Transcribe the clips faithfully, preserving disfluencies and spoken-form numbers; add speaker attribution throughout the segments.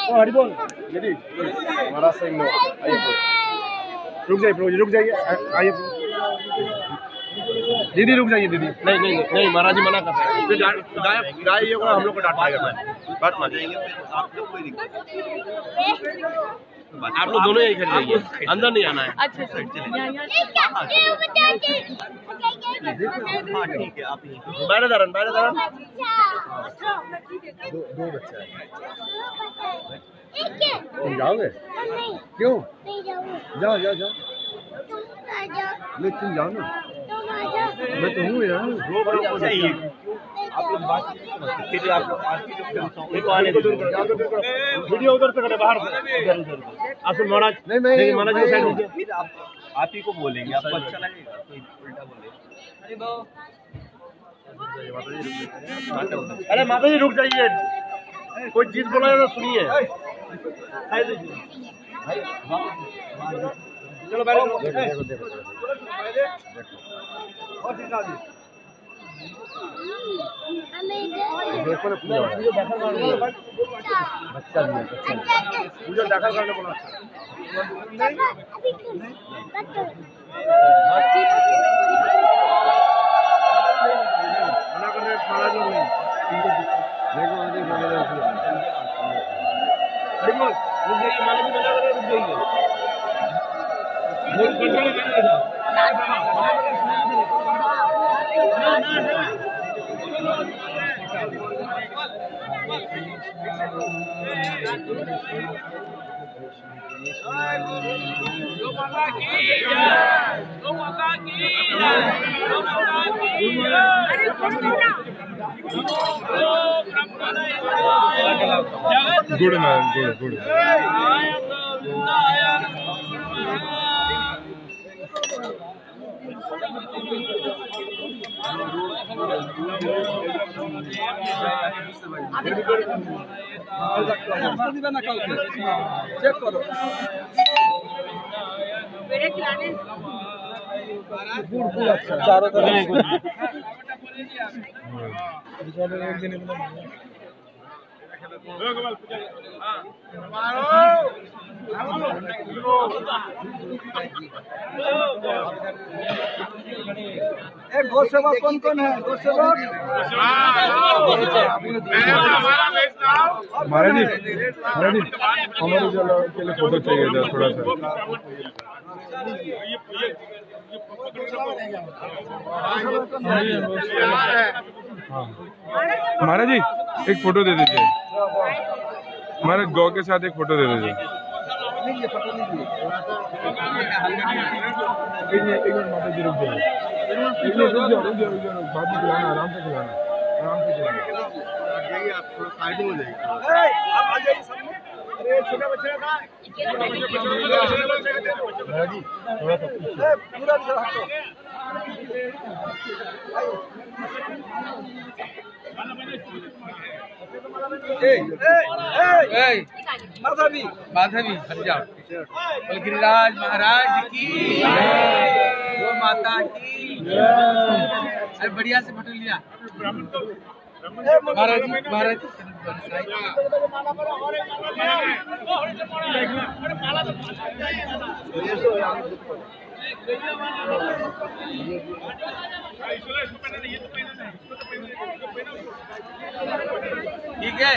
Speaker 1: हरी बोल दीदी महाराज सिंह नो आइए रुक जाइए प्रो रुक जाइए आइए दीदी रुक जाइए दीदी नहीं नहीं नहीं महाराज जी मना करते हैं गाय गाय ये हम लोग को डांट पाएगा बात मान जाएंगे आप लोग कोई दिक्कत आप लोग दोनों यही खड़े रहिए अंदर नहीं आना है अच्छा साइड चले हाँ ठीक है आप बैठे दारन बैठे दारन दो दो बच्चे तुम जाओगे क्यों जाओ जाओ जाओ लेकिन जाओ ना मैं तो हूँ यार आप लोग बात फिर आप लोग आने दो वीडियो उधर से करें बाहर इधर उधर आसुल महाराज नहीं नहीं महाराज की साइड फिर आप आप ही को बोलेंगे आपको अच्छा लगेगा कोई उल्टा बोलेगा अरे माता जी रुक जाइए कोई चीज बोला तो सुनिए चलो बैठो देखो देखो और सिखा दी देखो ना पूजा बच्चा भी है पूजा दाखिल करने बोला मना कर रहे महाराज लोग नहीं देखो आगे महाराज रुक जाइए महाराज जी मना कर रहे रुक जाइए बहुत कंट्रोल करेंगे good man good good check करो चारों तरफ एक गौ सेवक कौन कौन है गौ सेवक महाराज जी महाराज जी हमारे जो के लिए फोटो चाहिए था थोड़ा सा महाराज जी एक फोटो दे दीजिए हमारे गौ के साथ एक फोटो दे दीजिए एक मिनट माता जी रुक जाइए एक मिनट रुक जाओ रुक जाओ रुक जाओ बाद में खिलाना आराम से खिलाना आराम से खिलाना जाइए आप थोड़ा साइड में हो जाइए आप आ जाइए सामने अरे छोटे बच्चे का जी थोड़ा सा पूरा हटो माधवी माधवी हट जाओ गिरिराज महाराज की गो माता की अरे बढ़िया से फोटो लिया महाराज महाराज ठीक है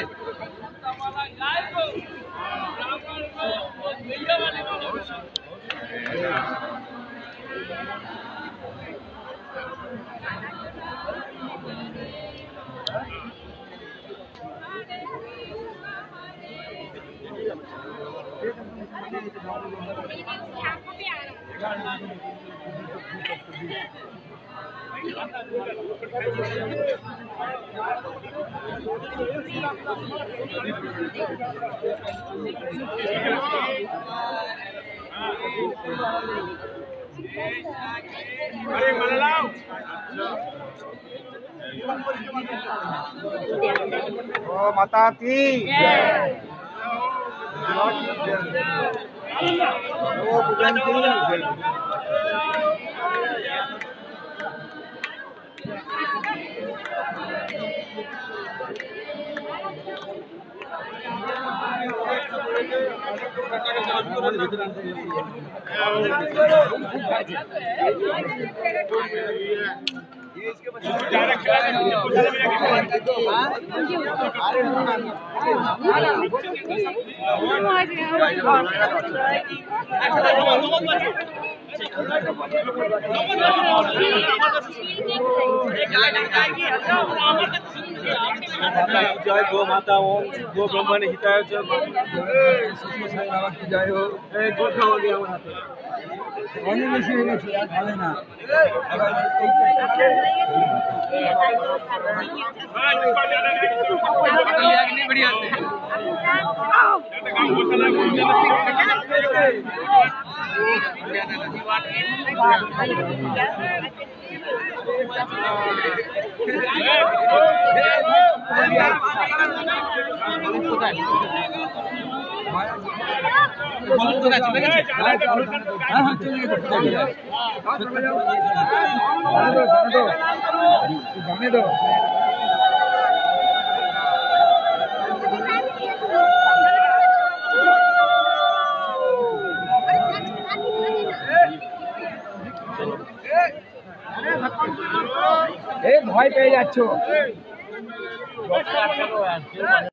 Speaker 1: अरे मलालाओ ओ माता की ओ भगवान की जय गो माता ओम गो ब्रह्मण हिताय जय जय हो गो खाओ दिया অনেক বেশি হয়ে গেছে আর ভালো না ভয় পেয়ে যাচ্ছ।